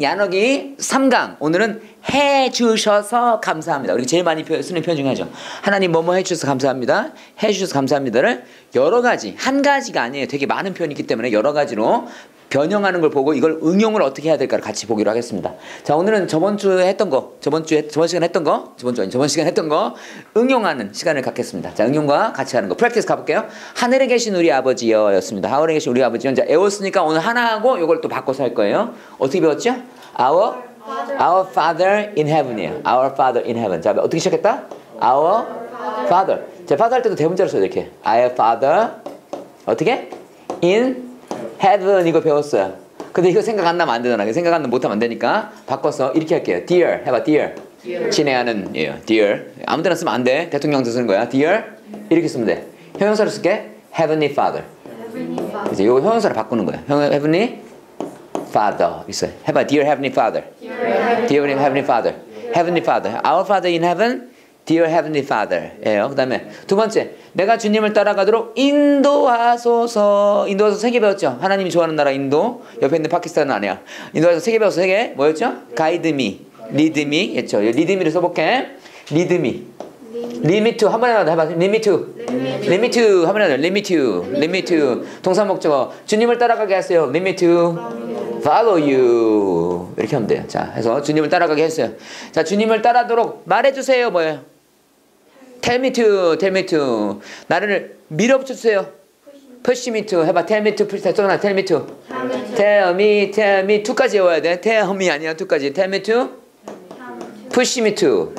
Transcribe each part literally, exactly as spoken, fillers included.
야너기 삼 강 오늘은 해주셔서 감사합니다. 우리 제일 많이 쓰는 표현 중에 하죠. 하나님 뭐뭐 해주셔서 감사합니다. 해주셔서 감사합니다를 여러 가지, 한 가지가 아니에요. 되게 많은 표현이 있기 때문에 여러 가지로 변형하는 걸 보고 이걸 응용을 어떻게 해야 될까를 같이 보기로 하겠습니다. 자, 오늘은 저번 주에 했던 거, 저번 주에, 저번 시간에 했던 거, 저번 주 아니, 저번 시간에 했던 거 응용하는 시간을 갖겠습니다. 자, 응용과 같이 하는 거. 프랙티스 가볼게요. 하늘에 계신 우리 아버지여 였습니다. 하늘에 계신 우리 아버지여. 이제 애웠으니까 오늘 하나 하고 이걸 또 바꿔서 할 거예요. 어떻게 배웠죠? Our, our Father in Heaven이에요. Our Father in Heaven. 자, 어떻게 시작했다? Our Father. 자, Father 할 때도 대문자로 써요. 이렇게. Our Father. 어떻게? In Heaven 이거 배웠어요. 근데 이거 생각 안 나면 안 되잖아. 생각 안 나면 못하면 안 되니까 바꿔서 이렇게 할게요. Dear 해봐. Dear. Dear. 친애하는 예요. Dear. 아무 데나 쓰면 안 돼. 대통령한테 쓰는 거야. Dear. 이렇게 쓰면 돼. 형용사로 쓸게. Heavenly Father. Heavenly Father. 이제 이거 형용사로 바꾸는 거야. Heavenly Father. 있어요. 해봐. Dear Heavenly Father. Dear, Dear Heavenly Father. Heavenly Father. Our Father in Heaven. Dear Heavenly Father. 예요. 그 다음에 두 번째. 내가 주님을 따라가도록 인도하소서. 인도하소서 세 개 배웠죠? 하나님이 좋아하는 나라 인도. 옆에 있는 파키스탄은 아니야. 인도하소서 세 개 배웠어. 세 개. 뭐였죠? Guide me. Lead me. 했죠? Lead me를 써볼게. Lead me. Limit to. 한 번에 하나 해봐. Limit to. Limit to. 한 번에 하나. Limit to. Limit to. 동사 목적어. 주님을 따라가게 하세요. Limit to. Follow you. 이렇게 하면 돼요. 자, 해서 주님을 따라가게 했어요. 자, 주님을 따라도록 말해주세요. 뭐예요? Tell me to, tell me to. 나를 밀어붙여주세요. Push me to. 해봐. Tell me to, push, tell me to. Tell me, tell me to까지 외워야 돼. Tell me 아니야, to까지. Tell me to. Push me to.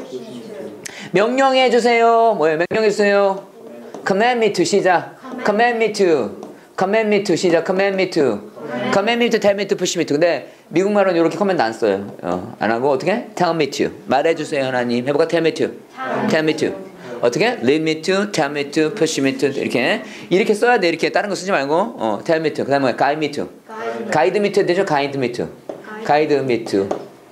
명령해주세요. 뭐예요? 명령해주세요. Command me to. 시작. Command me to. Command me to. 시작. Command me to. Command me to, tell me to, push me to. 근데 미국말은 이렇게 커맨드 안 써요. 어, 안 하고 어떻게? Tell me to. 말해주세요, 하나님. 해볼까? Tell me to. Tell me to. 어떻게? Lead me to, tell me to, push me to. 이렇게 이렇게 써야 돼. 이렇게 다른 거 쓰지 말고. 어, tell me to. 그다음에 뭐야? Guide me to. Guide me to 되죠? Guide me to. Guide me to.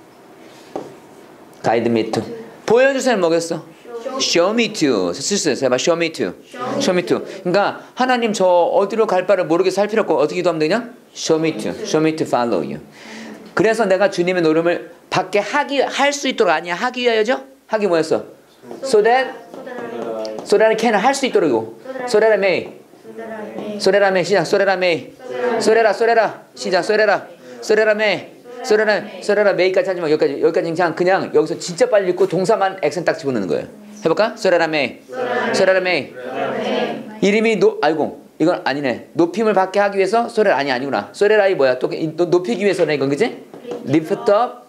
Guide me to. 보여주세요. 뭐겠어? Show me to. 쓸수 있어요. 해봐. Show me to. Show me to. 그러니까 하나님 저 어디로 갈 바를 모르게 살 필요 없고 어떻게 기도하면 되냐? Show me to. Show me to follow you. 그래서 내가 주님의 노름을 받게 하기 할 수 있도록 아니야. 하기 위하여죠? 하기 뭐였어? So that so that I can 할 수 있도록이고. So that I may. So that I may. 시작. So that I may. So that I, so that I. 시작. So that I. So that I may. So that I, so that I may까지 하지 마. 여기까지. 여기까지 그냥 그냥 여기서 진짜 빨리 읽고 동사만 액센 딱 집어넣는 거예요. 해볼까? So that I may. So that I may. 이름이 노 아이고. 이건 아니네. 높임을 받게 하기 위해서 소렐 아니 아니구나. 소렐아이 뭐야? 또 높이기 위해서네 이건 그지? Lift up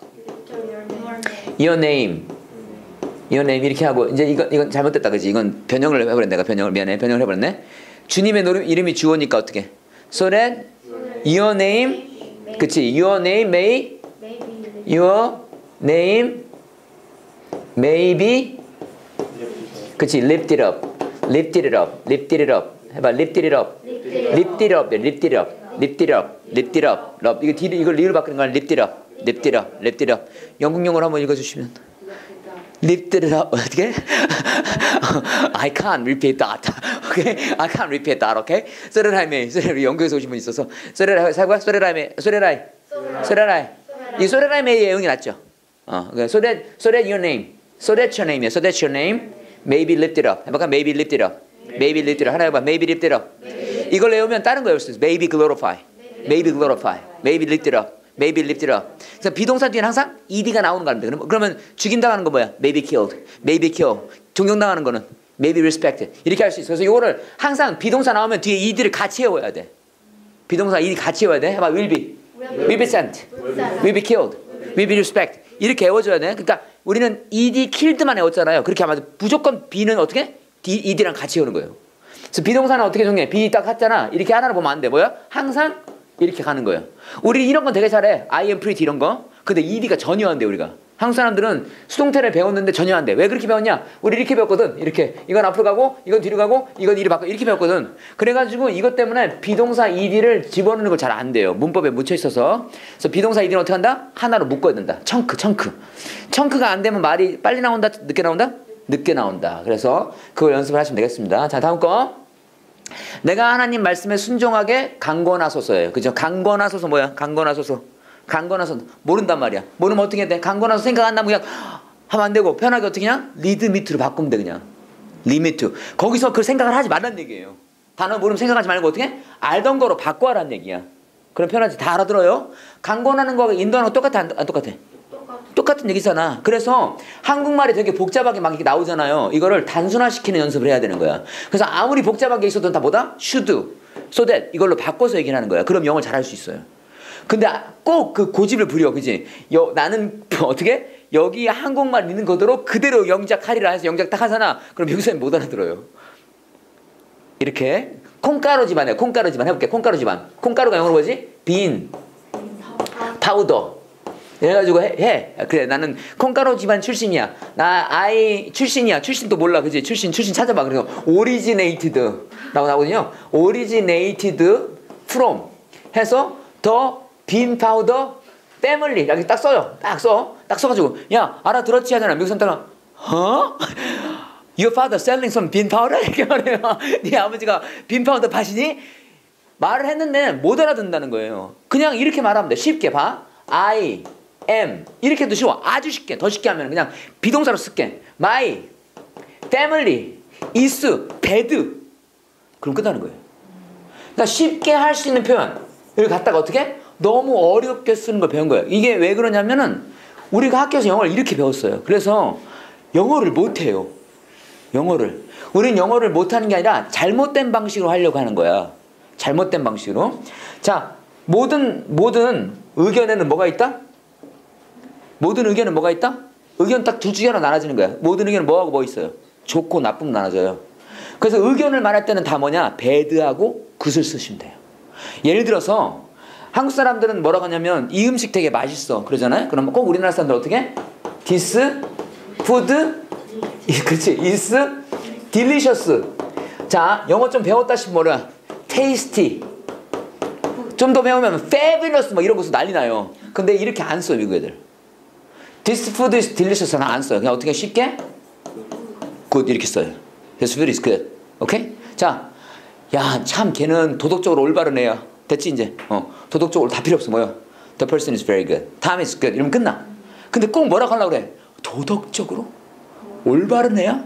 your name. Your name 이렇게 하고 이제 이건 이건 잘못됐다 그지? 이건 변형을 해버렸네. 내가 변형을 미안해. 변형을 해버렸네. 주님의 노름 이름이 주어니까 어떻게? So that your name 그치? Your name may your name may be 그치? Lift it up. Lift it up. Lift it up. 해봐. Lift it up. Lift it up. Lift it up. Lift it up. Lift it up. up. 이거 뒤를 이걸 리를 바꾸는 거야. Lift it up. Lift it up. Lift it up. 영국 영어로 한번 읽어주시면. Lift it up. 어떻게? I can't repeat that. Okay? I can't repeat that. Okay? 소레라이메. 소레라이 영국에서 오신 분 있어서. 소레라이 사과. 소레라이메. 소레라이. 소레라이. 이 소레라이메의 영이 낫죠. 어. 그러니까 so that so that your name. So that your name이야. So that your name may be lifted up. 해봐. Maybe lift it up. Maybe lift it up. 하나 해봐. Maybe lift it up. 이걸 외우면 다른 거 외울 수 있어. Maybe glorify. Maybe glorify. Maybe lift it up. Maybe lift it up. 그래서 비동사 뒤에는 항상 ed가 나오는 거 같은데. 그러면 죽인당하는 거 뭐야? Maybe killed. Maybe kill. 존경당하는 거는 maybe respected. 이렇게 할 수 있어. 그래서 이거를 항상 비동사 나오면 뒤에 ed를 같이 외워야 돼. 비동사 ed 같이 외워야 돼. 해봐. Will be. Will be sent. Will be killed. Will be respected. 이렇게 외워줘야 돼. 그러니까 우리는 ed killed만 외웠잖아요. 그렇게 하면 무조건 be는 어떻게? ed랑 같이 외우는 거예요. 그래서 비동사는 어떻게 정해? be 딱 했잖아. 이렇게 하나로 보면 안 돼. 뭐야? 항상 이렇게 가는 거예요. 우리 이런 건 되게 잘해. I am pretty 이런 거. 근데 ed가 전혀 안 돼, 우리가. 한국 사람들은 수동태를 배웠는데 전혀 안 돼. 왜 그렇게 배웠냐? 우리 이렇게 배웠거든. 이렇게. 이건 앞으로 가고, 이건 뒤로 가고, 이건 이리 바꿔. 이렇게 배웠거든. 그래가지고 이것 때문에 비동사 ed를 집어넣는 거 잘 안 돼요. 문법에 묻혀 있어서. 그래서 비동사 ed는 어떻게 한다? 하나로 묶어야 된다. 청크, 청크. 청크가 안 되면 말이 빨리 나온다? 늦게 나온다? 늦게 나온다. 그래서 그걸 연습을 하시면 되겠습니다. 자, 다음 거. 내가 하나님 말씀에 순종하게 강권하소서예요. 그죠? 강권하소서 뭐야? 강권하소서. 강고 나서 모른단 말이야. 모르면 어떻게 돼? 강고 나서 생각 안 나면 그냥 하면 안 되고 편하게 어떻게 그냥 리드 미트로 바꾸면 돼 그냥. 리미트. 거기서 그 생각을 하지 말란 얘기예요. 단어 모르면 생각하지 말고 어떻게? 알던 거로 바꿔라는 얘기야. 그럼 편하지. 다 알아들어요? 강권하는 거 인도하는 거 똑같아 안, 안 똑같아? 똑같아. 똑같은 얘기잖아. 그래서 한국말이 되게 복잡하게 막 이렇게 나오잖아요. 이거를 단순화시키는 연습을 해야 되는 거야. 그래서 아무리 복잡하게 있어도 다 뭐다? should, so that 이걸로 바꿔서 얘기를 하는 거야. 그럼 영어를 잘할 수 있어요. 근데 꼭 그 고집을 부려. 그지? 여, 나는 어떻게? 여기 한국말 있는 거대로 그대로 영작하리라 해서 영작 딱 하잖아. 그럼 미국 사람이 못 알아들어요. 이렇게 콩가루 집안에 콩가루 집안 해볼게. 콩가루 집안. 콩가루가 영어로 뭐지? 빈, 파우더. 이래가지고 해, 해. 그래 나는 콩가루 집안 출신이야. 나 아이 출신이야. 출신도 몰라. 그지? 출신 출신 찾아봐. 그래서 originated 라고 나오거든요. originated from 해서 더 빈 파우더 패밀리 여기 딱 써요. 딱 써. 딱 써가지고 야 알아들었지 하잖아. 미국 사람들은 어? Your father selling some bean powder? 이렇게 말해요. 네 아버지가 빈 파우더 파시니? 말을 했는데 못 알아듣는다는 거예요. 그냥 이렇게 말하면 돼. 쉽게 봐. I am 이렇게 해도 쉬워. 아주 쉽게. 더 쉽게 하면 그냥 비동사로 쓸게. My family is bad. 그럼 끝나는 거예요. 그러니까 쉽게 할 수 있는 표현 여기 갖다가 어떻게? 너무 어렵게 쓰는 걸 배운 거예요. 이게 왜 그러냐면은 우리가 학교에서 영어를 이렇게 배웠어요. 그래서 영어를 못해요. 영어를. 우리는 영어를 못하는 게 아니라 잘못된 방식으로 하려고 하는 거야. 잘못된 방식으로. 자, 모든 모든 의견에는 뭐가 있다? 모든 의견은 뭐가 있다? 의견 딱 두 주제로 나눠지는 거야. 모든 의견은 뭐하고 뭐 있어요? 좋고 나쁨 나눠져요. 그래서 의견을 말할 때는 다 뭐냐? 배드하고 굿을 쓰시면 돼요. 예를 들어서 한국 사람들은 뭐라고 하냐면 이 음식 되게 맛있어 그러잖아요. 그럼 꼭 우리나라 사람들 어떻게? This food 그렇지 is delicious. 자 영어 좀 배웠다 싶으면 뭐라? tasty. 좀 더 배우면 fabulous 막 이런 것도 난리 나요. 근데 이렇게 안 써 미국 애들. This food is delicious는 안 써요. 그냥 어떻게 쉽게? good 이렇게 써요. This food is good. 오케이? 자, 야 참 걔는 도덕적으로 올바른 애야. 됐지 이제. 어, 도덕적으로 다 필요 없어. 뭐야? The person is very good. Tom is good. 이러면 끝나. 근데 꼭 뭐라고 하려고 그래? 도덕적으로? 올바른 애야?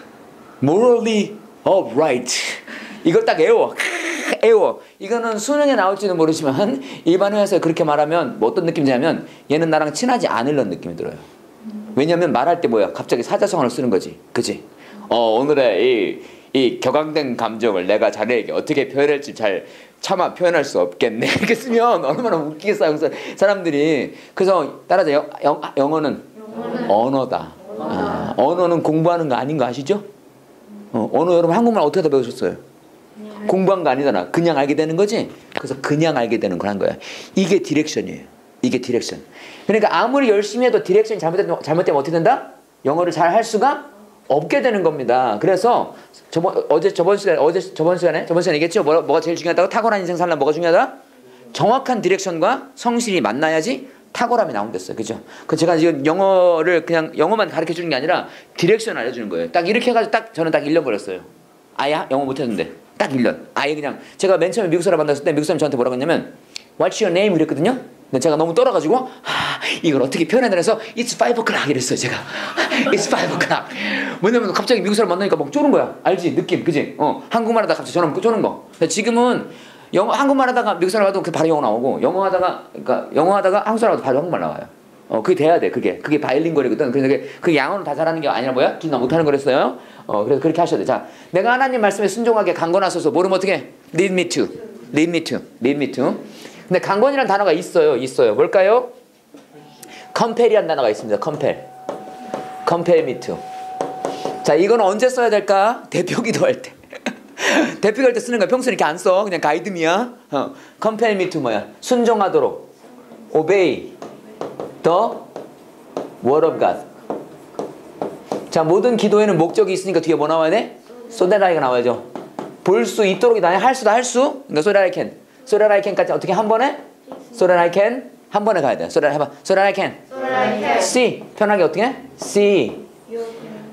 Morally upright. 이걸 딱 애워. 애워. 이거는 수능에 나올지는 모르지만 일반 회사에서 그렇게 말하면 뭐 어떤 느낌이냐면 얘는 나랑 친하지 않으려는 느낌이 들어요. 왜냐면 말할 때 뭐야? 갑자기 사자성어를 쓰는 거지. 그치? 어, 오늘의 이, 이 격앙된 감정을 내가 자네에게 어떻게 표현할지 잘 차마 표현할 수 없겠네. 이렇게 쓰면 얼마나 웃기겠어요. 그래서 사람들이. 그래서 따라서 영, 영, 영어는 영어는 언어다. 아, 언어는 공부하는 거 아닌 거 아시죠? 어, 언어 여러분 한국말 어떻게 다 배우셨어요? 네. 공부한 거 아니잖아. 그냥 알게 되는 거지. 그래서 그냥 알게 되는 걸 한 거야. 이게 디렉션이에요. 이게 디렉션. 그러니까 아무리 열심히 해도 디렉션이 잘못되면, 잘못되면 어떻게 된다? 영어를 잘 할 수가 없게 되는 겁니다. 그래서 저번 어제 저번 시간에 어제 저번 시간에 저번 시간에 얘기했죠. 뭐, 뭐가 제일 중요하다고? 탁월한 인생 살려면 뭐가 중요하다? 정확한 디렉션과 성실이 만나야지 탁월함이 나온댔어요. 그죠? 그 제가 지금 영어를 그냥 영어만 가르쳐 주는 게 아니라 디렉션 알려주는 거예요. 딱 이렇게 해가지고 딱 저는 딱 일 년 걸렸어요. 아예 영어 못했는데 딱 일 년. 아예 그냥 제가 맨 처음에 미국 사람 만났을 때 미국 사람이 저한테 뭐라고 했냐면 What's your name? 이랬거든요. 근데 제가 너무 떨어가지고 아, 이걸 어떻게 표현해야 되나 해서 It's five o'clock 이랬어요. 제가 It's five o'clock. 왜냐면 갑자기 미국 사람 만나니까 막 쪼는 거야. 알지? 느낌 그지? 어, 한국말 하다가 갑자기 저는 쪼는 거. 근데 지금은 영어 한국말 하다가 미국 사람 하도 바로 영어 나오고 영어 하다가 그러니까 영어 하다가 한국 사람 하도 바로 한국말 나와요. 어, 그게 돼야 돼. 그게 그게 바이링거리거든. 그래서 그게 그 양어는 다 잘하는 게 아니라 뭐야? 둘 다 못하는 거랬어요. 어, 그래서 그렇게 하셔야 돼. 자, 내가 하나님 말씀에 순종하게 강권하소서. 모르면 어떻게? Lead me to, lead me to, lead me to. 근데 강권이라는 단어가 있어요. 있어요. 뭘까요? compel이라는 단어가 있습니다. compel, compel me to. 자, 이건 언제 써야 될까? 대표 기도할 때. 대표 기도할 때 쓰는 거야. 평소에 이렇게 안 써. 그냥 가이드미야. 어. compel me to 뭐야? 순종하도록. obey the word of God. 자, 모든 기도에는 목적이 있으니까 뒤에 뭐 나와야 돼? so that I가 나와야죠. 볼 수 있도록이 아니라 할 수도 할 수. 그러니까 so that I can. so that I can까지 어떻게 한 번에? so that I can 한 번에 가야 돼. so that 해봐. so that I can. so that I can. see 편하게 어떻게? see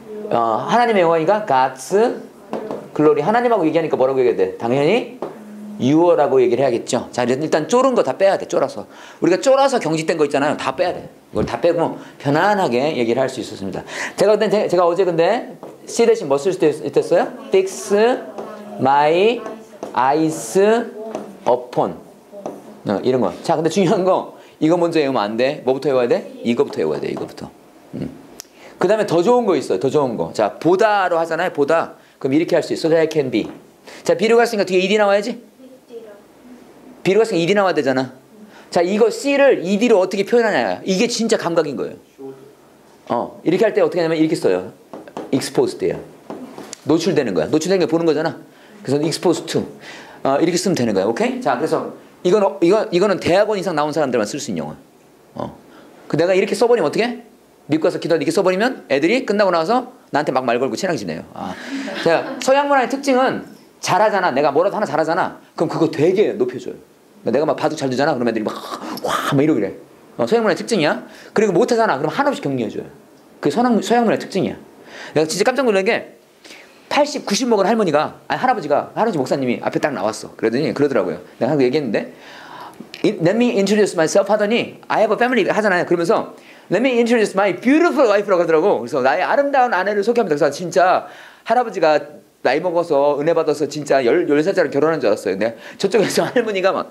어, 하나님의 영광이가 God's glory. 하나님하고 얘기하니까 뭐라고 얘기해야 돼? 당연히 you라고 얘기를 해야겠죠. 자, 일단 쫄은 거 다 빼야 돼. 쫄아서. 우리가 쫄아서 경직된 거 있잖아요. 다 빼야 돼. 이걸 다 빼고 편안하게 얘기를 할 수 있었습니다. 제가 근데 제가 어제 근데 C 대신 뭐 쓸 수 있었어요? fix my eyes upon 어, 이런 거. 자, 근데 중요한 거 이거 먼저 외우면 안 돼. 뭐부터 외워야 돼? 이거부터 외워야 돼. 이거부터. 음. 그 다음에 더 좋은 거 있어요. 더 좋은 거. 자, 보다로 하잖아요. 보다. 그럼 이렇게 할 수 있어. So that can be. 자, 비로 갔으니까 뒤에 ed 나와야지. 비로 갔으니까 ed 나와야 되잖아. 자, 이거 C를 ed로 어떻게 표현하냐. 이게 진짜 감각인 거예요. 어, 이렇게 할 때 어떻게 하냐면 이렇게 써요. exposed예요. 노출되는 거야. 노출되는 게 보는 거잖아. 그래서 exposed to. 어, 이렇게 쓰면 되는 거야. 오케이? 자, 그래서 이건 이거 이거는 대학원 이상 나온 사람들만 쓸 수 있는 영어. 어. 그 내가 이렇게 써버리면 어떻게? 미국 가서 기도하다 이렇게 써버리면 애들이 끝나고 나서 나한테 막 말 걸고 친하게 지내요. 아. 자, 서양 문화의 특징은 잘하잖아. 내가 뭐라도 하나 잘하잖아. 그럼 그거 되게 높여줘요. 내가 막 바둑 잘 두잖아. 그럼 애들이 막 와 막 이러고 그래. 어, 서양 문화의 특징이야. 그리고 못하잖아. 그럼 한없이 격려해줘요. 그게 서양, 서양 문화의 특징이야. 내가 진짜 깜짝 놀란 게 팔십, 구십 먹은 할머니가 아니 할아버지가 할아버지 목사님이 앞에 딱 나왔어. 그러더니 그러더라고요. 내가 한번 얘기했는데 Let me introduce myself 하더니 I have a family 하잖아요. 그러면서 Let me introduce my beautiful wife라고 하더라고. 그래서 나의 아름다운 아내를 소개합니다. 그래서 진짜 할아버지가 나이 먹어서 은혜 받아서 진짜 열, 열 살짜리 결혼한 줄 알았어요. 근데 저쪽에서 할머니가 막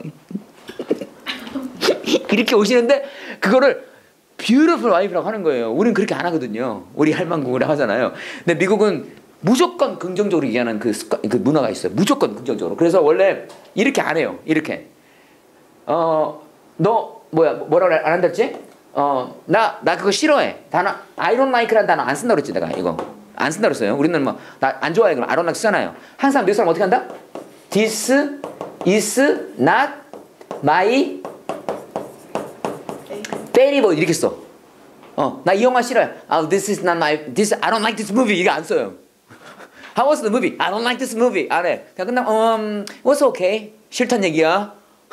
이렇게 오시는데 그거를 beautiful wife라고 하는 거예요. 우리는 그렇게 안 하거든요. 우리 할망구를 하잖아요. 근데 미국은 무조건 긍정적으로 얘기하는 그, 습관, 그 문화가 있어요. 무조건 긍정적으로. 그래서 원래 이렇게 안 해요. 이렇게. 어, 너 뭐야 뭐라고 안 한다 했지? 어, 나, 나 그거 싫어해. 단어 I don't like라는 단어 안 쓴다고 그랬지 내가 이거. 안 쓴다고 그랬어요. 우리는 뭐 나 안 좋아해 그럼 I don't like 쓰잖아요. 항상 몇 사람 어떻게 한다? This is not my favorite 이렇게 써. 어, 나 이 영화 싫어해. Oh, this is not my this I don't like this movie 이게 안 써요. How was the movie? I don't like this movie. 안 해. 그냥 끝나면 um, it was okay. 싫단 얘기야.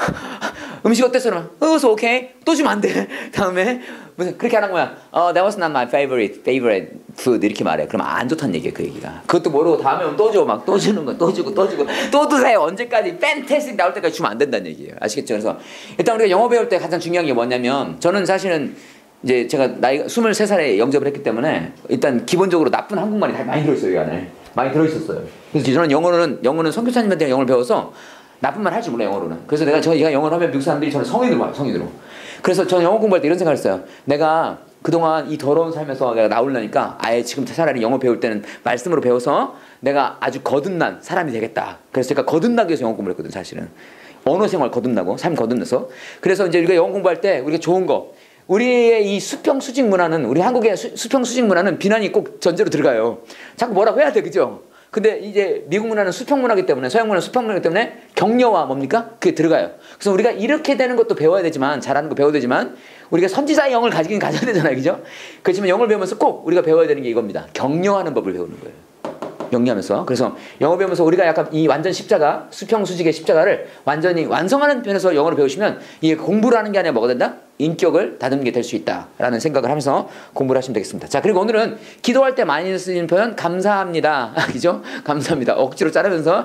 음식 어땠어? 그러면 it was okay. 또 주면 안 돼. 다음에 무슨 그렇게 하는 거야. Oh, that was not my favorite favorite food 이렇게 말해. 그러면 안 좋다는 얘기야 그 얘기가. 그것도 모르고 다음에 오면 또 줘. 막 또 주는 거 또 주고 또 주고 또 드세요. 언제까지 팬테스틱 나올 때까지 주면 안 된다는 얘기예요. 아시겠죠? 그래서 일단 우리가 영어 배울 때 가장 중요한 게 뭐냐면 저는 사실은 이제 제가 나이가 스물세 살에 영접을 했기 때문에 일단 기본적으로 나쁜 한국말이 다 많이 들어있어요. 이 안에. 많이 들어있었어요. 그래서 저는 영어로는 영어는 선교사님한테 영어를 배워서 나쁜 말 할 줄 몰라 영어로는. 그래서 내가 저희가 영어를 하면 미국 사람들이 저는 성인으로 봐요. 성인으로. 그래서 저는 영어 공부할 때 이런 생각을 했어요. 내가 그동안 이 더러운 삶에서 내가 나오려니까 아예 지금 차라리 영어 배울 때는 말씀으로 배워서 내가 아주 거듭난 사람이 되겠다. 그래서 제가 거듭나기 위해서 영어 공부를 했거든 사실은. 언어 생활 거듭나고 삶 거듭나서. 그래서 이제 우리가 영어 공부할 때 우리가 좋은 거 우리의 이 수평수직 문화는 우리 한국의 수, 수평수직 문화는 비난이 꼭 전제로 들어가요. 자꾸 뭐라고 해야 돼, 그죠? 근데 이제 미국 문화는 수평 문화이기 때문에 서양 문화는 수평 문화이기 때문에 격려와 뭡니까? 그게 들어가요. 그래서 우리가 이렇게 되는 것도 배워야 되지만 잘하는 거 배워야 되지만 우리가 선지자의 영을 가지긴 가져야 되잖아요, 그죠? 그렇지만 영어를 배우면서 꼭 우리가 배워야 되는 게 이겁니다. 격려하는 법을 배우는 거예요. 영리하면서. 그래서 영어 배우면서 우리가 약간 이 완전 십자가, 수평수직의 십자가를 완전히 완성하는 편에서 영어를 배우시면 이게 공부를 하는 게 아니라 뭐가 된다? 인격을 다듬는 게 될 수 있다라는 생각을 하면서 공부를 하시면 되겠습니다. 자, 그리고 오늘은 기도할 때 많이 쓰이는 표현 감사합니다. 그죠? 감사합니다. 억지로 자르면서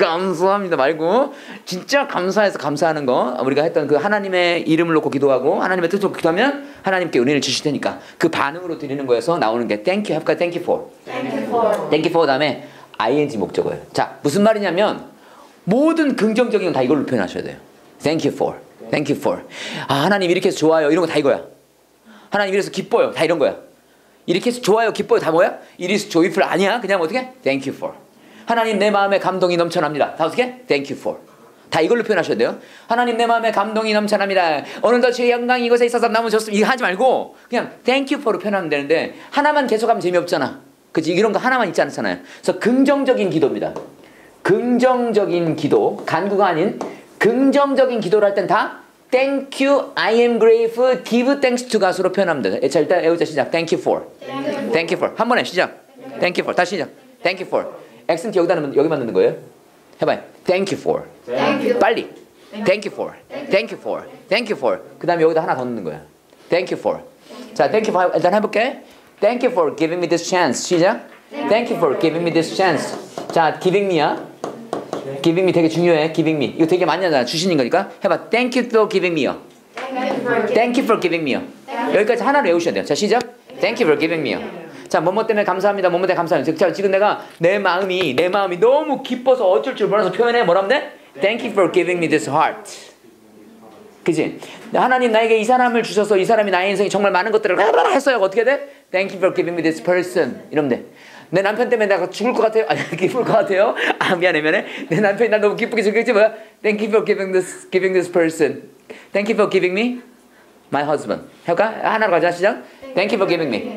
감사합니다 말고 진짜 감사해서 감사하는 거 우리가 했던 그 하나님의 이름을 놓고 기도하고 하나님의 뜻을 놓고 기도하면 하나님께 은혜를 주실 테니까 그 반응으로 드리는 거에서 나오는 게 thank you 해볼까요? thank you for. thank you for. thank you for 다음에 ing 목적어예요. 자, 무슨 말이냐면 모든 긍정적인 건 다 이걸로 표현하셔야 돼요. thank you for. thank you for. 아, 하나님 이렇게 해서 좋아요. 이런 거 다 이거야. 하나님 이래서 기뻐요. 다 이런 거야. 이렇게 해서 좋아요. 기뻐요. 다 뭐야? It is joyful 아니야. 그냥 어떻게? thank you for. 하나님 내 마음에 감동이 넘쳐납니다. 다 어떻게? thank you for. 다 이걸로 표현하셔야 돼요. 하나님 내 마음에 감동이 넘쳐납니다. 오늘도 주의 영광이 이곳에 있어서 너무 좋습니다. 이거 하지 말고 그냥 thank you for로 표현하면 되는데 하나만 계속하면 재미없잖아. 그치? 이런 거 하나만 있지 않잖아요. 그래서 긍정적인 기도입니다. 긍정적인 기도, 간구가 아닌 긍정적인 기도를 할 땐 다 Thank you, I am grateful, give thanks to God으로 표현합니다. 자, 일단 애우자 시작. Thank you for. Thank you for. 한 번에 시작. Thank you for. 다시 시작. Thank you for. 액센트 여기다 넣으면 여기만 넣는 거예요. 해봐요. Thank you for. Thank you. 빨리. Thank you for. Thank you for. Thank you for. 그 다음에 여기다 하나 더 넣는 거야. Thank you for. 자, thank you for. 일단 해볼게. Thank you for giving me this chance. 시작. Thank you for giving me this chance. 자, giving me야. giving me 되게 중요해. giving me. 이거 되게 많이 하잖아. 주시는 거니까. 해봐. Thank you for giving me요. Thank you for giving me요. 여기까지 하나로 외우셔야 돼요. 자, 시작. Thank you for giving me요. 자, 뭐뭐 때문에 감사합니다. 뭐뭐 때문에 감사합니다. 자, 지금 내가 내 마음이 내 마음이 너무 기뻐서 어쩔 줄 몰라서 표현해. 뭐라면 돼? Thank you for giving me this heart. 그치? 하나님 나에게 이 사람을 주셔서 이 사람이 나의 인생에 정말 많은 것들을 했어요. 어떻게 돼? Thank you for giving me this person. 이러면 돼. 내 남편 때문에 내가 죽을 것 같아요. 아니, 기쁠 것 같아요. 아, 미안해, 미안해. 내 남편이 날 너무 기쁘게 죽겠지 뭐야? Thank you for giving this, giving this person. Thank you for giving me my husband. 해볼까? 하나로 가자. 시작. Thank you for giving me.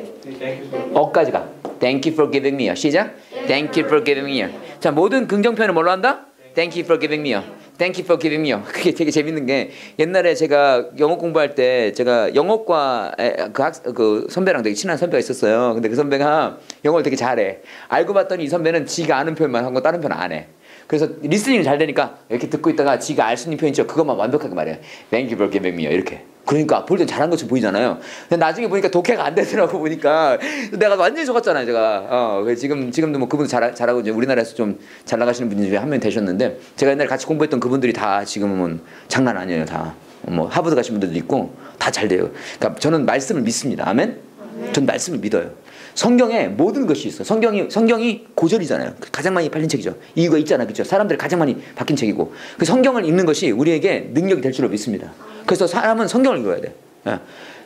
어까지 가. Thank you for giving me요. 시작. Thank you for giving me요. 자, 모든 긍정 표현을 뭘로 한다? Thank you for giving me요. Thank you for giving me요. 그게 되게 재밌는 게 옛날에 제가 영어 공부할 때 제가 영어과 그, 학, 그 선배랑 되게 친한 선배가 있었어요. 근데 그 선배가 영어를 되게 잘해. 알고 봤더니 이 선배는 지가 아는 표현만 하고 다른 표현 안 해. 그래서 리스닝이 잘 되니까 이렇게 듣고 있다가 지가 알 수 있는 표현 있죠. 그것만 완벽하게 말해요. Thank you for giving me요. 이렇게. 그러니까 볼 땐 잘한 것처럼 보이잖아요. 근데 나중에 보니까 독해가 안 되더라고 보니까 내가 완전히 속았잖아요, 제가. 어, 지금 지금도 뭐 그분 잘 잘하고 이제 우리나라에서 좀 잘 나가시는 분 중에 한 명 되셨는데 제가 옛날에 같이 공부했던 그분들이 다 지금은 장난 아니에요, 다. 뭐 하버드 가신 분들도 있고 다 잘 돼요. 그러니까 저는 말씀을 믿습니다. 아멘. 전 말씀을 믿어요. 성경에 모든 것이 있어. 성경이 성경이 고전이잖아요. 가장 많이 팔린 책이죠. 이유가 있잖아, 그렇죠? 사람들이 가장 많이 바뀐 책이고 그 성경을 읽는 것이 우리에게 능력이 될 줄로 믿습니다. 그래서 사람은 성경을 읽어야 돼. 예.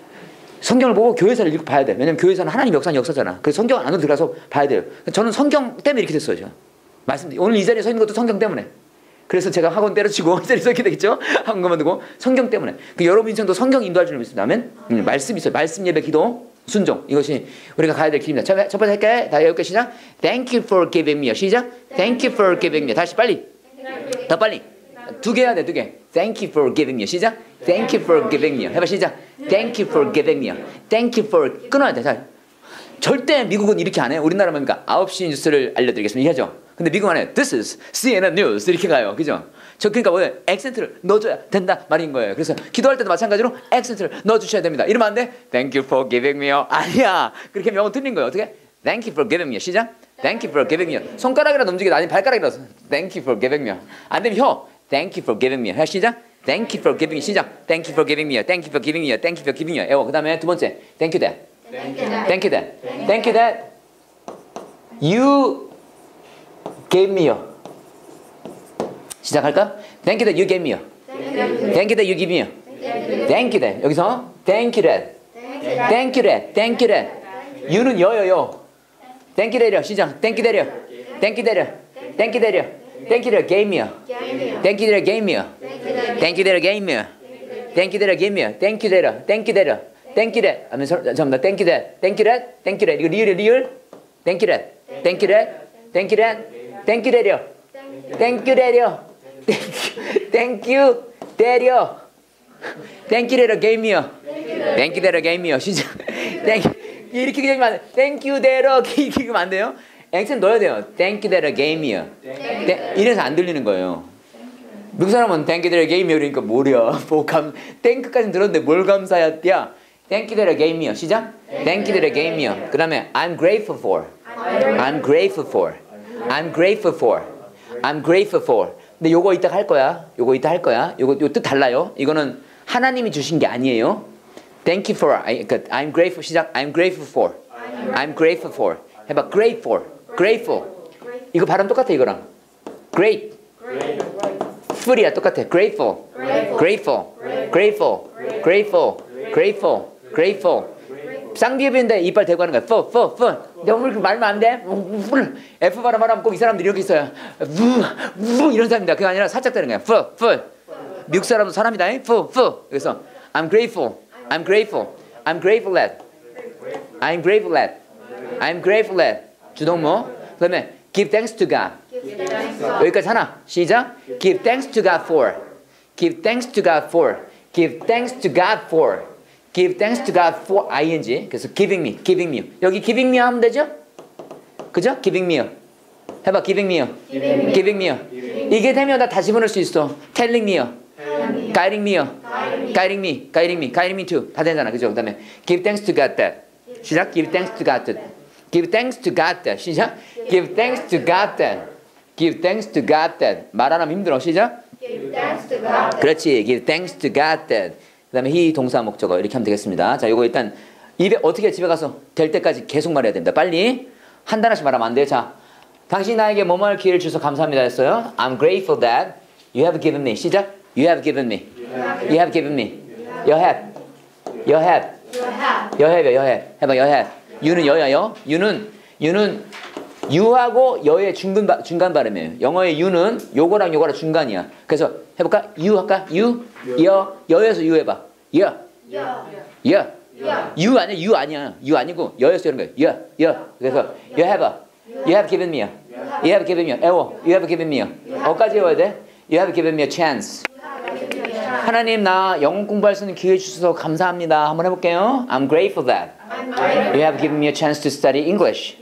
성경을 보고 교회사를 읽고 봐야 돼. 왜냐면 교회사는 하나님 역사는 역사잖아. 그래서 성경 안으로 들어가서 봐야 돼요. 저는 성경 때문에 이렇게 됐어요. 제가. 말씀 오늘 이 자리에 서 있는 것도 성경 때문에. 그래서 제가 학원 때려치고 이 자리에 서 있게 되겠죠. 학원 그만두고 성경 때문에. 그 여러분 인생도 성경 인도할 줄 믿습니다. 아멘. 음, 말씀 있어요. 말씀 예배 기도 순종. 이것이 우리가 가야 될 길입니다. 첫, 첫 번째 할까요? 다 여기까지 시작. Thank you for giving me. 시작. Thank you for giving me. 다시 빨리. 더 빨리. 두 개 해야 돼, 두 개. Thank you for giving me. 시작. Thank you for giving me. 해봐, 시작. Thank you for giving me. Thank you for 끊어야 돼. 자, 절대 미국은 이렇게 안 해요. 우리나라면 그러니까 아홉 시 뉴스를 알려드리겠습니다. 이해하죠? 근데 미국은 안 해요. This is 씨엔엔 News 이렇게 가요. 그죠? 저 그러니까 뭐예요? 액센트를 넣어줘야 된다 말인 거예요. 그래서 기도할 때도 마찬가지로 액센트를 넣어주셔야 됩니다. 이러면 안 돼? Thank you for giving me. 아니야. 그렇게 하면 영어 틀린 거예요. 어떻게? Thank you for giving me. 시작. Thank you for giving me. 손가락이라도 움직이다 아니면 발가락이라도. Thank you for giving me. 안 되면 혀. Thank you for giving me. 시작. Thank you for giving me. 시작. Thank you for giving me. Thank you for giving me. Thank you for giving me. 에워. 그다음에 두 번째. Thank you that. Thank you that. Thank you that. You gave me. 시작할까? Thank you that you gave me. Thank you that you give me. Thank you that. 여기서 Thank you that. Thank you that. Thank you that. You는 여여여. Thank you that이요. 시작. Thank you that이요. Thank you that이요. Thank you that이요. Thank you that gave me. Thank you that gave me. Thank you that gave me. Thank you that gave me. Thank you that. Thank you that. Thank you that. 하면 잠깐만. Thank you that. Thank you that. Thank you that. 이거 리얼이 리얼. Thank you that. Thank you that. Thank you that. Thank you that이요. Thank you that이요. Thank you that이요. Thank you that gave me. Thank you that gave me. 시작. Thank you. 이렇게 그냥 안 돼. Thank you that 이렇게 하면 안 돼요. 액센트 넣어야 돼요. Thank you that gave me. 이래서 안 들리는 거예요. 미국 사람은 Thank you that gave me 그러니까 뭐야. 뭐 감, Thank까지는 들었는데 뭘 감사했냐. Thank you that gave me. 시작. Thank you that gave me. 그 다음에 I'm grateful for. I'm grateful for. I'm grateful for. I'm grateful for. 근데 요거 이따 할 거야. 요거 이따 할 거야. 요거 요 뜻 달라요. 이거는 하나님이 주신 게 아니에요. Thank you for. I, 그러니까 I'm grateful. 시작. I'm grateful for. I'm grateful for. 해봐. Grateful. Grateful. 이거 발음 똑같아 이거랑. Great. ful이야 똑같아. Grateful. Grateful. Grateful. Grateful. Grateful. Grateful. 쌍비읍인데 이빨 대고 하는 거야. For, for, for. 너무 이렇게 말면 안 돼. F 발음 하면 꼭 이 사람들이 이렇게 있어요. 우, 우 이런 사람입니다. 그게 아니라 살짝 되는 거야. For, for. 미국 사람도 사람이다. For, for. 그래서 I'm grateful. I'm grateful. I'm grateful that. I'm grateful that. I'm grateful that. 주동모. 그 다음에 give thanks to God. 여기까지 하나. 시작. Give thanks to God for. Give thanks to God for. Give thanks to God for. Give thanks to God for ing. 그래서 giving me, giving me. 여기 giving me 하면 되죠? 그죠? giving me. 해봐. giving me. giving me. 이게 되면 나 다 집어넣을 수 있어. telling me. guiding me. guiding me. guiding me. guiding me to. 다 되잖아. 그죠? 그 다음에 give thanks to God that. 시작. give thanks to God that. Give thanks to God that. 시작. Give thanks to God that. Give thanks to God that. 말 안 하면 힘들어. 시작. Give thanks to God. 그렇지. Give thanks to God that. 그 다음에 he 동사 목적어 이렇게 하면 되겠습니다. 자, 이거 일단 입에 어떻게 집에 가서 될 때까지 계속 말해야 됩니다. 빨리 한 단어씩 말하면 안 돼요. 자, 당신 나에게 뭐뭐할 기회를 주셔서 감사합니다 했어요. I'm grateful that you have given me. 시작. You have given me. You have given me. You have. You have. You have. You have. 해봐. You have. you는 여야요. you는 you는 you하고 여의 중간 바, 중간 발음이에요. 영어의 you는 요거랑 요거랑 중간이야. 그래서 해볼까? you 할까? you 여 여에서 you 해봐. 여. 여. you 아니야. you 아니야. you 아니고 여에서 이런 거예요. 여. 여. 그래서 you have. You have given me. You have given me. 에워. You have given me. 어까지 외워야 돼? You have given me a chance. 하나님 나 영어 공부할 수 있는 기회 주셔서 감사합니다. 한번 해볼게요. I'm grateful that you have given me a chance to study English.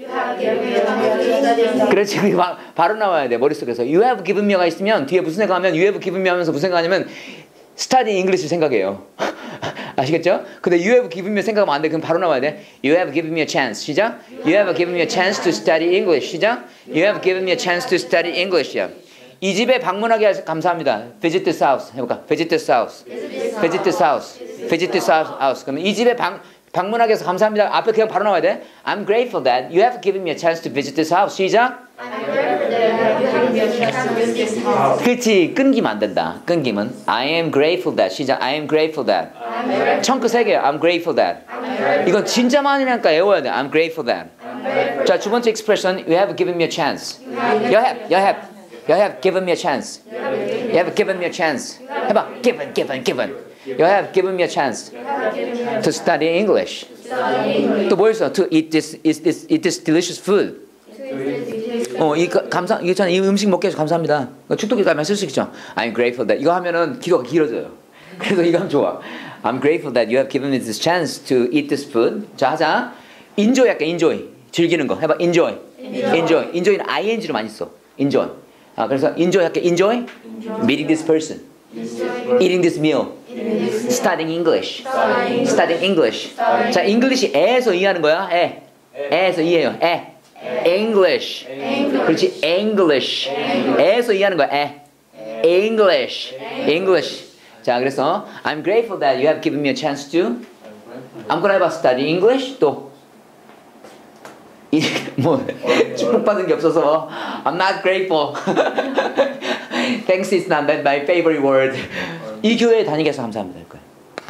그렇지. 그게 바, 바로 나와야 돼. 머릿속에서. You have given me가 있으면 뒤에 무슨 생각하면 you have given me 하면서 무슨 생각하냐면 study English 생각해요. 아시겠죠? 근데 you have given me 생각하면 안 돼. 그럼 바로 나와야 돼. You have given me a chance. 시작. You have given me a chance to study English. 시작. You have given me a chance to study English. 이 집에 방문하게 해서 감사합니다. Visit this house. 해볼까? Visit this house. Visit this house. Visit this house. 그러면 이 집에 방, 방문하게 해서 감사합니다. 앞에 그냥 바로 나와야 돼. I'm grateful that you have given me a chance to visit this house. 시작. 그렇지. 끊기면 안 된다. 끊기면 I am grateful that. 시작. I am grateful that. 청크 세 개야. I'm grateful that. 이건 진짜 많으니까 외워야 돼. I'm grateful that. 자, 두 번째 expression. You have given me a chance. You have. You have. You have given me a chance. You have given me a chance. 해봐. Given, given, given. You have given me a chance to study English. 또 뭐 있어? To eat this, eat this, eat this delicious food. 어, 이 감사, 이거 이 음식 먹게 해서 감사합니다. 축도기 가면 쓸 수 있죠. I'm grateful that. 이거 하면은 기도가 길어져요. 그래서 이거 하면 좋아. I'm grateful that you have given me this chance to eat this food. 자, 하자. Enjoy 할게. Enjoy. 즐기는 거. 해봐. Enjoy. Enjoy. Enjoy는 ing로 많이 써. Enjoy. 아, 그래서 enjoy 할게. Enjoy. Meeting this person. Eating this meal. Studying English. Studying English. 자, English이 에에서 이해하는 거야. 에. 에에서 이해해요. 에. English. 그렇지. English. 에에서 이해하는 거야. 에. English. English. 자, 그래서 I'm grateful that you have given me a chance to. I'm gonna have a study English. 또 이, 뭐 축복받은 게 없어서 I'm not grateful. Thanks is not my favorite word. 이 교회에 다니게 해서 감사합니다 할 거야.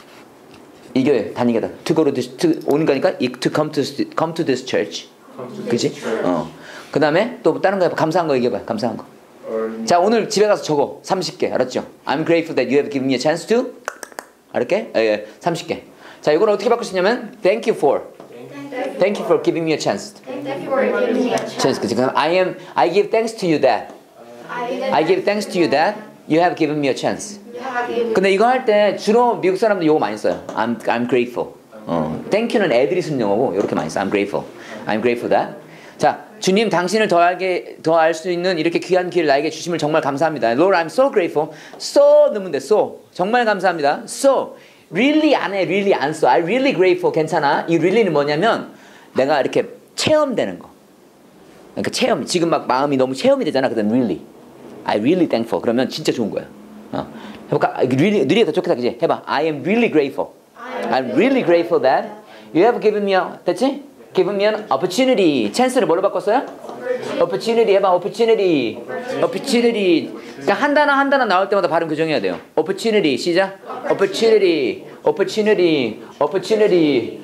이 교회 다니게 다. To go to this, to 오는 거니까 to come to come to this church. 그지? 어. 그다음에 또 다른 거 해봐. 감사한 거 얘기해 봐. 감사한 거. 자, 오늘 집에 가서 적어. 삼십 개. 알았죠? I'm grateful that you have given me a chance to. 알았게? 예, 예. 삼십 개. 자, 이거는 어떻게 바꿀 수 있냐면 thank you for. Thank you for giving me a chance. Thank you for giving me a chance. chance. 그치? 그럼 I am I give thanks to you that. I give thanks to you that you have given me a chance. 근데 이거 할 때 주로 미국 사람들 이거 많이 써요. I'm I'm grateful. 어, thank you는 애들이 쓰는 용어고 이렇게 많이 써. I'm grateful. I'm grateful that. 자, 주님 당신을 더 알게 더 알 수 있는 이렇게 귀한 기회를 나에게 주심을 정말 감사합니다. Lord, I'm so grateful. So 넣으면 돼. So 정말 감사합니다. So really 안 해. Really 안 써. I'm really grateful. 괜찮아. 이 really는 뭐냐면 내가 이렇게 체험되는 거. 그러니까 체험. 지금 막 마음이 너무 체험이 되잖아. 그다음 really. I'm really thankful. 그러면 진짜 좋은 거야. 어. 해볼까? Really, 느리게 더 좋겠다, 그지? 해봐. I am really grateful. I'm really grateful that you have given me a, 됐지? Given me an opportunity. chance를 뭘로 바꿨어요? opportunity 해봐. opportunity. opportunity. 그러니까 한 단어 한 단어 나올 때마다 발음 교정해야 돼요. opportunity. 시작. opportunity. opportunity. opportunity.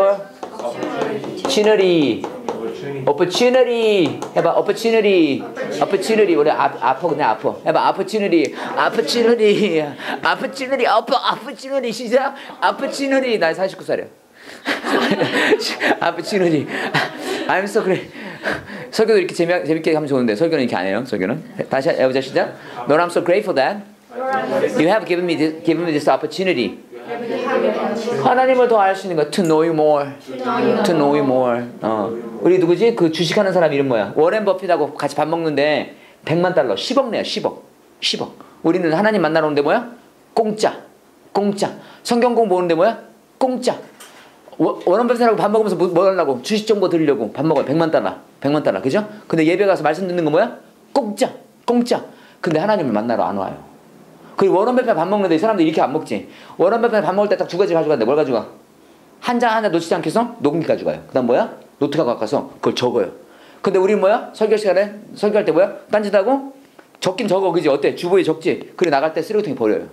opportunity. opportunity. 해봐. opportunity. opportunity. 우리 아, 아파 그냥 아파. 해봐. opportunity. opportunity. opportunity. opportunity. 시작. opportunity. 나 사십구 살이야. opportunity. I'm so great. 설교도 이렇게 재미, 재밌게 하면 좋은데 설교는 이렇게 안 해요. 설교는. 다시 해보자. 시작. Lord, I'm so grateful that you have given me this, given me this opportunity. 하나님을 더 알 수 있는 거. To know you more. To know you more. 어. 우리 누구지? 그 주식하는 사람 이름 뭐야? 워렌 버핏하고 같이 밥 먹는데 백만 달러. 십억 내요. 십억. 십억. 우리는 하나님 만나러 오는데 뭐야? 공짜. 공짜. 성경 공부 오는데 뭐야? 공짜. 워런 버핏하고 밥 먹으면서 뭐, 뭐 하려고? 주식 정보 들으려고 밥 먹어요. 백만 달러. 백만 달러. 그죠? 근데 예배 가서 말씀 듣는 거 뭐야? 공짜, 공짜. 근데 하나님을 만나러 안 와요. 그리고 워런 버핏 밥 먹는데 이 사람들이 이렇게 안 먹지. 워런 버핏 밥 먹을 때 딱 두 가지 가져가는데 뭘 가져가? 한 장 하나 놓치지 않겠어? 녹음기 가져가요. 그 다음 뭐야? 노트가 가까워서 그걸 적어요. 근데 우리 뭐야? 설교 시간에 설교할 때 뭐야? 딴짓하고 적긴 적어. 그지? 어때? 주보에 적지? 그래 나갈 때 쓰레기통에 버려요.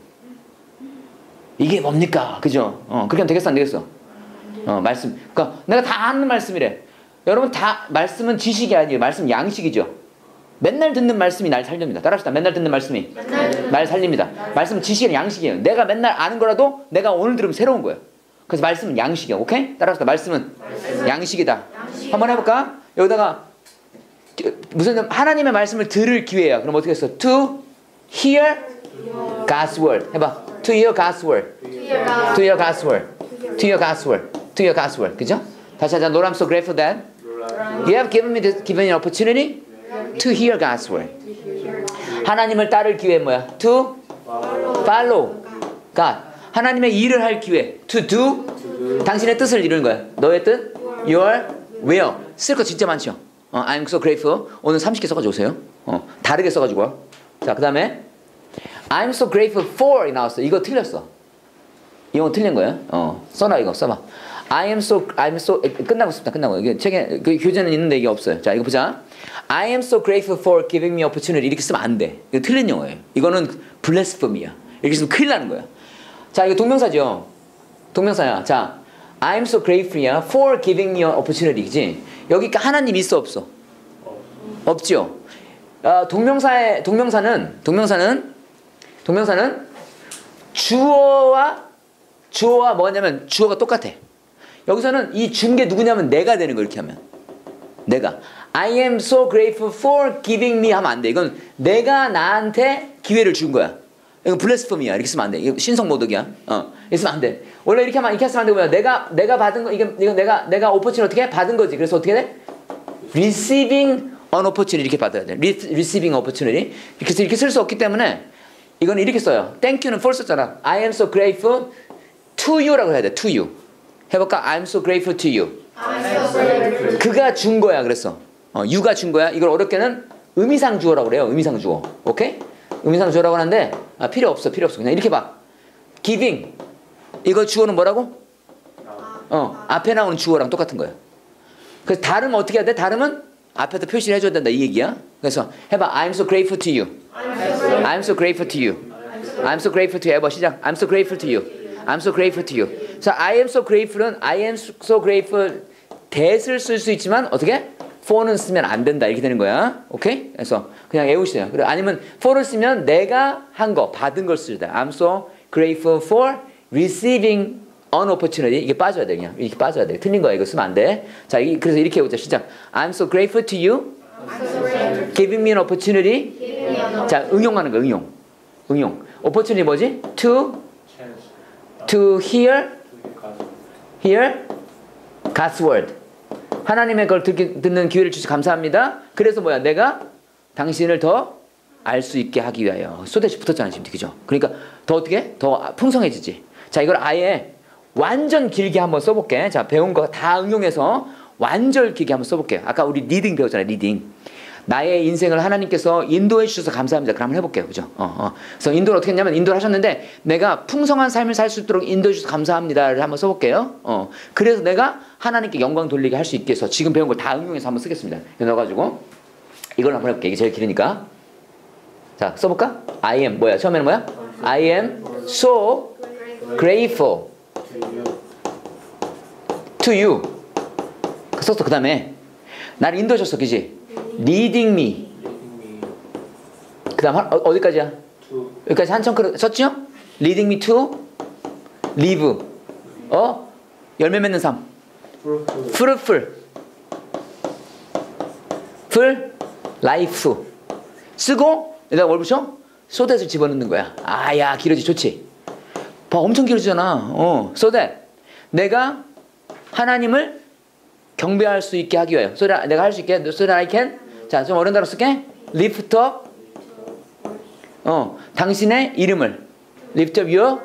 이게 뭡니까? 그죠? 어, 그렇게 하면 되겠어 안 되겠어? 어, 말씀. 그러니까 내가 다 아는 말씀이래. 여러분 다 말씀은 지식이 아니에요. 말씀 양식이죠. 맨날 듣는 말씀이 날 살립니다. 따라합시다. 맨날 듣는 말씀이 날 살립니다. 말씀은 지식이 양식이에요. 내가 맨날 아는 거라도 내가 오늘 들으면 새로운 거예요. 그래서 말씀은 양식이야. 오케이? 따라합시다. 말씀은 말씀. 양식이다. 양식. 한번 해볼까? 여기다가 무슨 하나님의 말씀을 들을 기회야. 그럼 어떻게 했어? To hear God's word. 해봐. To hear God's word. To hear God's word. To hear God's word. To hear God's word. 그죠? 다시 하자. Lord, I'm so grateful that you have given me this, given me an opportunity to hear God's word. 하나님을 따를 기회 뭐야? To follow God. 하나님의 일을 할 기회. To do. 당신의 뜻을 이루는 거야. 너의 뜻. Your will. 쓸 거 진짜 많죠. 어, I'm so grateful. 오늘 삼십 개 써가지고 오세요. 어, 다르게 써가지고 와. 자, 그 다음에 I'm so grateful for 이 나왔어. 이거 틀렸어. 이거 틀린 거야. 어, 써놔 이거 써봐. I am so, I'm so 끝나고 있습니다. 끝나고 이게 책에 그 교재는 있는데 이게 없어요. 자, 이거 보자. I am so grateful for giving me opportunity 이렇게 쓰면 안 돼. 이거 틀린 용어예요. 이거는 blasphemy야. 이렇게 쓰면 큰일 나는 거야. 자, 이거 동명사죠. 동명사야. 자, I'm so grateful이야. For giving me an opportunity. 그지? 여기 하나님 있어 없어? 없죠. 어, 동명사의 동명사는 동명사는 동명사는 주어와 주어와 뭐냐면 주어가 똑같아. 여기서는 이 준 게 누구냐면 내가 되는 거 이렇게 하면 내가 I am so grateful for giving me 하면 안 돼. 이건 내가 나한테 기회를 준 거야. 이거 블레스폼이야. 이렇게 쓰면 안 돼. 이거 신성모독이야. 어, 이렇게 쓰면 안 돼. 원래 이렇게 하면 이렇게 쓰면 안 되고 내가 내가 받은 거 이게 이거 내가 내가 오퍼치를 어떻게 해? 받은 거지. 그래서 어떻게 돼? Receiving an opportunity 이렇게 받아야 돼. Receiving opportunity. 이렇게 이렇게 쓸 수 없기 때문에 이거는 이렇게 써요. Thank you는 for 썼잖아. I am so grateful to you라고 해야 돼. To you. 해볼까? I'm so grateful to you. I'm so grateful. 그가 준 거야. 그랬어. 어, you가 준 거야. 이걸 어렵게는 의미상 주어라고 그래요. 의미상 주어. 오케이? 의미상 주어라고 하는데 아, 필요 없어. 필요 없어. 그냥 이렇게 봐. Giving. 이거 주어는 뭐라고? 어, 앞에 나오는 주어랑 똑같은 거야. 그래서 다르면 어떻게 해야 돼? 다르면 앞에다 표시를 해줘야 된다. 이 얘기야. 그래서 해봐. I'm so grateful to you. I'm so grateful to you. I'm so grateful to you. 해봐. 시작. I'm so grateful to you. I'm so grateful to you. 자, I am so grateful은 I am so grateful that을 쓸 수 있지만 어떻게? for는 쓰면 안 된다. 이렇게 되는 거야. 오케이? 그래서 그냥 외우시세요. 그리고 아니면 for를 쓰면 내가 한 거, 받은 걸 쓸 때. I'm so grateful for receiving an opportunity. 이게 빠져야 돼. 그냥 이렇게 빠져야 돼. 틀린 거야. 이거 쓰면 안 돼. 자, 이, 그래서 이렇게 해보자. 시작. I'm so grateful to you. Giving me an opportunity. 자, 응용하는 거. 응용. 응용. opportunity 뭐지? To to hear hear God's word. 하나님의 걸 듣기, 듣는 기회를 주셔서 감사합니다. 그래서 뭐야? 내가 당신을 더 알 수 있게 하기 위하여. 소대시 붙었잖아요. 지금 그죠? 그러니까 더 어떻게? 더 풍성해지지. 자, 이걸 아예 완전 길게 한번 써볼게. 자, 배운 거 다 응용해서 완전 길게 한번 써볼게요. 아까 우리 리딩 배웠잖아요. 리딩. 나의 인생을 하나님께서 인도해 주셔서 감사합니다. 그럼 한번 해볼게요. 그죠? 어, 어. 그래서 인도를 어떻게 했냐면 인도를 하셨는데 내가 풍성한 삶을 살 수 있도록 인도해 주셔서 감사합니다를 한번 써볼게요. 어. 그래서 내가 하나님께 영광 돌리게 할 수 있게 해서 지금 배운 걸 다 응용해서 한번 쓰겠습니다. 넣어가지고 이걸 한번 해볼게. 이게 제일 길으니까. 자, 써볼까? I am 뭐야? 처음에는 뭐야? I am so grateful to you. 썼어. 그 다음에 나를 인도해 줬어. 그지? Leading me. 그 다음 어디까지야? 여기까지 한참 썼죠? Leading me to live. 어? 열매 맺는 삶. Fruitful. Full life. 쓰고 여기다 뭘 붙여? so that을 집어넣는 거야. 아, 야, 길어지. 좋지? 봐, 엄청 길어지잖아. 어, so that. 내가 하나님을 경배할 수 있게 하기 위하여. so that 내가 할 수 있게. so that I can. 자, 좀 어려운 단어 쓸게. lift up. 어, 당신의 이름을. lift up your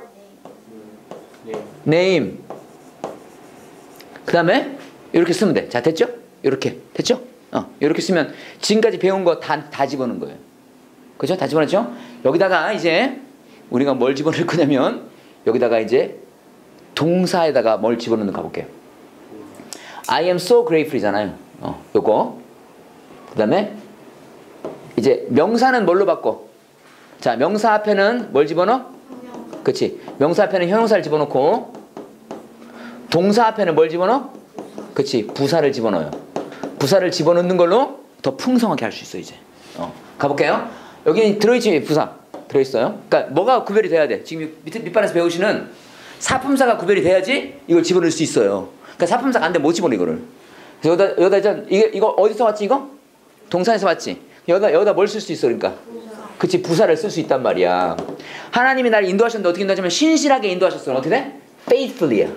name. 그 다음에 이렇게 쓰면 돼. 자, 됐죠? 이렇게. 됐죠? 어, 이렇게 쓰면 지금까지 배운 거 다 다 집어넣은 거예요. 그죠? 다 집어넣죠? 여기다가 이제 우리가 뭘 집어넣을 거냐면 여기다가 이제 동사에다가 뭘 집어넣는 가 볼게요. I am so grateful이잖아요. 어, 요거. 그 다음에 이제 명사는 뭘로 바꿔? 자, 명사 앞에는 뭘 집어넣어? 그치. 명사 앞에는 형용사를 집어넣고 동사 앞에는 뭘 집어넣어? 그치. 부사를 집어넣어요. 부사를 집어넣는 걸로 더 풍성하게 할 수 있어 이제. 어, 가볼게요. 여기 들어있지 부사. 들어있어요. 그러니까 뭐가 구별이 돼야 돼. 지금 밑에 밑반에서 배우시는 사품사가 구별이 돼야지 이걸 집어넣을 수 있어요. 그러니까 사품사가 안 되면 못 집어넣어 이거를. 그래서 여기다 여기다 이제 이게 이거 어디서 왔지 이거? 동사에서 왔지. 여기다 여기다 뭘 쓸 수 있어 그러니까. 그치 부사를 쓸 수 있단 말이야. 하나님이 나를 인도하셨는데 어떻게 인도하냐면 신실하게 인도하셨어. 어떻게 돼? Faithfully야.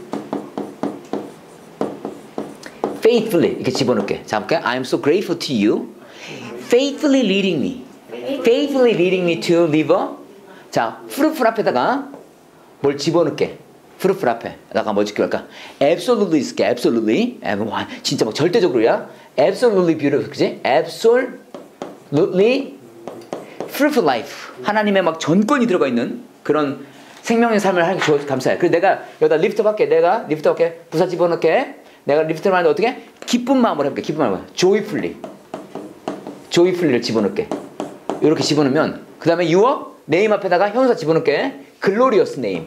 Faithfully 이렇게 집어넣게. 자 볼게요. I'm so grateful to you. Faithfully leading me. Faithfully leading me to live a. 자 fruitful 앞에다가 뭘 집어넣게. fruitful 앞에다가 뭐 짓게 할까? Absolutely 있을게. Absolutely. 와, 진짜 막 절대적으로야. Absolutely beautiful. 그지? Absolutely fruitful life. 하나님의 막 전권이 들어가 있는 그런 생명의 삶을 하기 좋 감사해. 그래서 내가 여기다 리프트 할게. 내가 리프트 할게. 부사 집어넣게. 내가 리프트를 하는데 어떻게? 기쁜 마음으로 해볼게. 기쁜 마음으로. Joyfully. Joyfully를 집어넣게. 이렇게 집어넣으면 그 다음에 your name 앞에다가 형용사 집어넣게. Glorious name.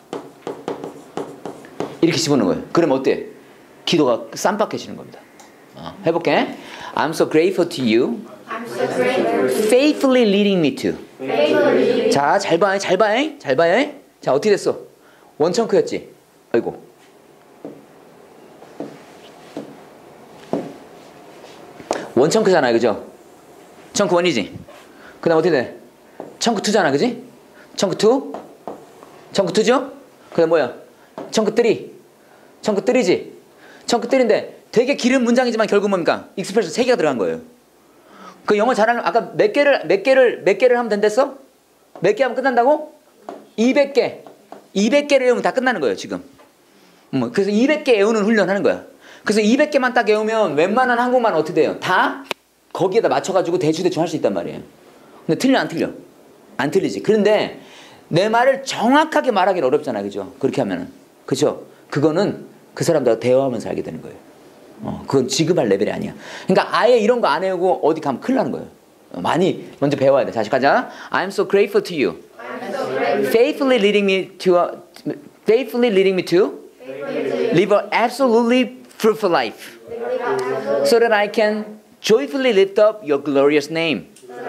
이렇게 집어넣는 거예요. 그러면 어때? 기도가 쌈박해지는 겁니다. 어, 해볼게. I'm so grateful to you. I'm so grateful. Faithfully leading me to. Faithfully. 자, 잘 봐, 잘 봐, 잘 봐. 자, 어떻게 됐어? 원청크였지? 아이고. 원청크잖아, 그죠? 청크 원이지? 그 다음 어떻게 돼? 청크 투잖아, 그지? 청크 투? 청크 투죠? 그 다음 뭐야? 청크 쓰리. 청크 쓰리지? 청크 쓰리인데 되게 길은 문장이지만 결국 뭡니까? 익스프레션 세 개가 들어간 거예요. 그 영어 잘하는 아까 몇 개를 몇 개를 몇 개를 하면 된댔어? 몇 개 하면 끝난다고? 이백 개. 이백 개를 외우면 다 끝나는 거예요, 지금. 뭐 그래서 이백 개 외우는 훈련하는 거야. 그래서 이백 개만 딱 외우면 웬만한 한국말은 어떻게 돼요? 다 거기에다 맞춰가지고 대충대충 할 수 있단 말이에요. 근데 틀려 안 틀려? 안 틀리지. 그런데 내 말을 정확하게 말하기는 어렵잖아요, 그죠? 그렇게 하면은. 그죠? 그거는 그 사람들과 대화하면서 알게 되는 거예요. 어, 그건 지금 할 레벨이 아니야. 그러니까 아예 이런 거 안 외우고 어디 가면 큰일 나는 거예요. 어, 많이 먼저 배워야 돼. 다시 가자. I'm so grateful to you. I'm so grateful. Faithfully leading me to a, faithfully leading me to live an absolutely fruitful life, so that I can joyfully lift up your glorious name.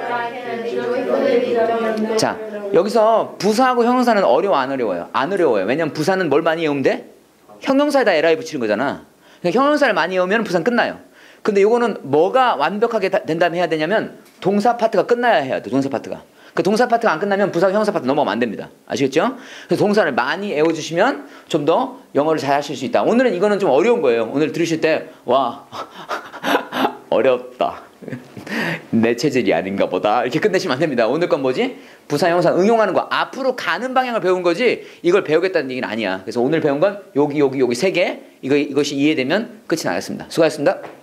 자, 여기서 부사하고 형용사는 어려워 안 어려워요? 안 어려워요. 왜냐면 부사는 뭘 많이 외우면 돼? 형용사에다 에라이 붙이는 거잖아. 그러니까 형용사를 많이 외우면 부사는 끝나요. 근데 이거는 뭐가 완벽하게 된다면 해야 되냐면 동사 파트가 끝나야 해야 돼. 동사 파트가. 그 동사 파트가 안 끝나면 부사 형용사 파트 넘어가면 안 됩니다. 아시겠죠? 그래서 동사를 많이 외워주시면 좀 더 영어를 잘 하실 수 있다. 오늘은 이거는 좀 어려운 거예요. 오늘 들으실 때 와 어렵다. 내 체질이 아닌가 보다. 이렇게 끝내시면 안 됩니다. 오늘 건 뭐지? 부사 형용사 응용하는 거. 앞으로 가는 방향을 배운 거지 이걸 배우겠다는 얘기는 아니야. 그래서 오늘 배운 건 여기 여기 여기 세 개. 이거, 이것이 이해되면 끝이 나겠습니다. 수고하셨습니다.